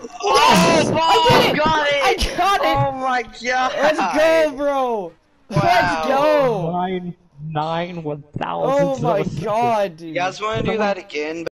Yes! Bob, I did it! got it! I got it! Oh my god! Let's go, bro! Let's go! 9 1,000. Oh my god, dude. You guys want to do that again?